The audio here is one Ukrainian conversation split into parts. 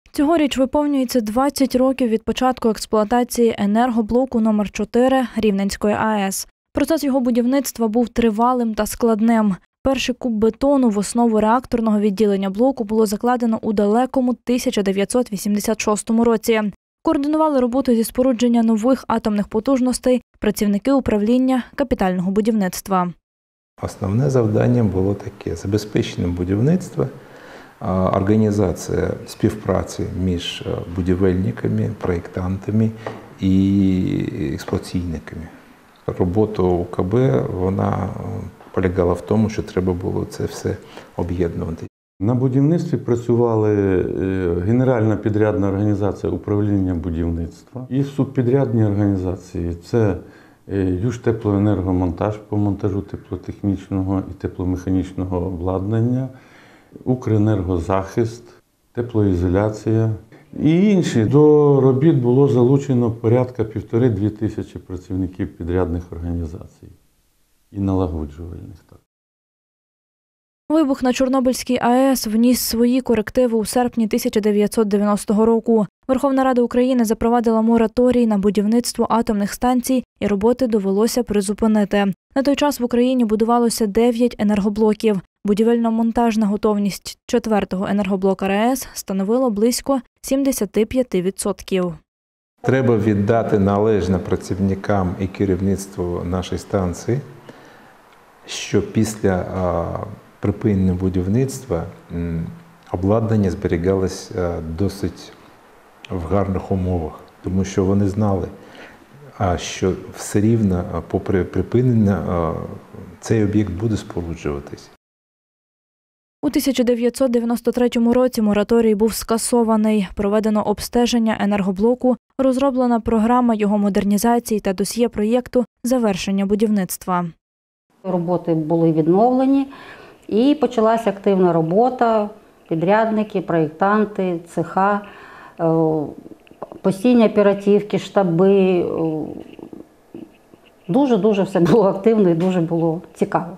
Цьогоріч виповнюється 20 років від початку експлуатації енергоблоку номер 4 Рівненської АЕС. Процес його будівництва був тривалим та складним. Перший куб бетону в основу реакторного відділення блоку було закладено у далекому 1986 році. Координували роботу зі спорудження нових атомних потужностей працівники управління капітального будівництва. Основне завдання було таке – забезпечення будівництва, організація співпраці між будівельниками, проєктантами і експлуатаційниками. Робота УКБ, вона полягала в тому, що треба було це все об'єднувати. На будівництві працювали Генеральна підрядна організація управління будівництва і субпідрядні організації. Це Южтеплоенергомонтаж по монтажу теплотехнічного і тепломеханічного обладнання, Укренергозахист, теплоізоляція і інші. До робіт було залучено порядка 1,5–2 тисячі працівників підрядних організацій і налагоджувальних. Вибух на Чорнобильській АЕС вніс свої корективи у серпні 1990 року. Верховна Рада України запровадила мораторій на будівництво атомних станцій і роботи довелося призупинити. На той час в Україні будувалося 9 енергоблоків. Будівельно-монтажна готовність 4-го енергоблока РАЕС становила близько 75%. Треба віддати належне працівникам і керівництву нашої станції, що після припинення будівництва обладнання зберігалось досить в гарних умовах, тому що вони знали, що все рівно, попри припинення, цей об'єкт буде споруджуватись. У 1993 році мораторій був скасований, проведено обстеження енергоблоку, розроблена програма його модернізації та досьє проєкту завершення будівництва. Роботи були відновлені і почалася активна робота, підрядники, проєктанти, цеха, постійні оперативки, штаби. Дуже-дуже все було активно і дуже було цікаво.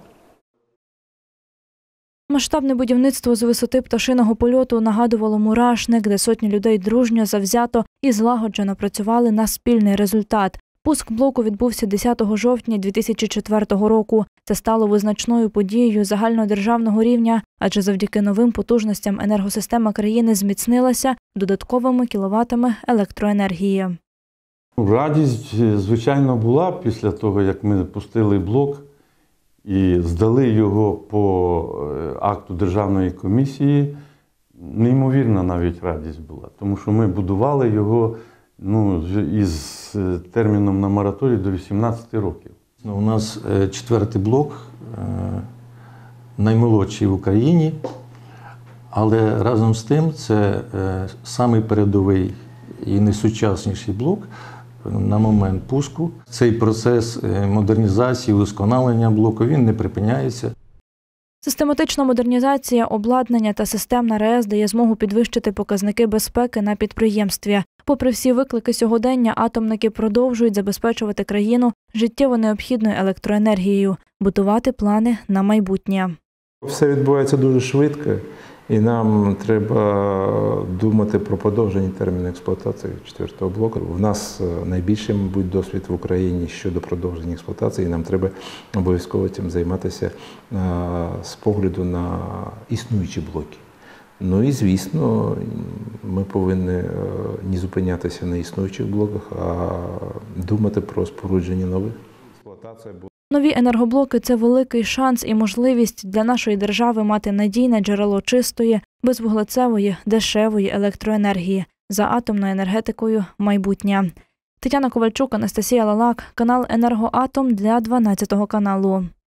Масштабне будівництво з висоти пташиного польоту нагадувало мурашник, де сотні людей дружньо, завзято і злагоджено працювали на спільний результат. Пуск блоку відбувся 10 жовтня 2004 року. Це стало визначною подією загальнодержавного рівня, адже завдяки новим потужностям енергосистема країни зміцнилася додатковими кіловатами електроенергії. Радість, звичайно, була після того, як ми пустили блок і здали його по акту Державної комісії. Неймовірна навіть радість була, тому що ми будували його із терміном на мораторій до 18 років. У нас 4-й блок, наймолодший в Україні, але разом з тим це самий передовий і найсучасніший блок на момент пуску. Цей процес модернізації, удосконалення блоку, він не припиняється. Систематична модернізація обладнання та системна РАЕС дає змогу підвищити показники безпеки на підприємстві. Попри всі виклики сьогодення, атомники продовжують забезпечувати країну життєво необхідною електроенергією, будувати плани на майбутнє. Все відбувається дуже швидко, і нам треба думати про подовжені терміни експлуатації 4-го блоку. У нас найбільший, мабуть, досвід в Україні щодо продовження експлуатації, і нам треба обов'язково цим займатися з погляду на існуючі блоки. Ну і, звісно, ми повинні не зупинятися на існуючих блоках, а думати про спорудження нових. Нові енергоблоки – це великий шанс і можливість для нашої держави мати надійне джерело чистої, безвуглецевої, дешевої електроенергії. За атомною енергетикою – майбутнє. Тетяна Ковальчук, Анастасія Лалак, канал «Енергоатом» для 12 каналу.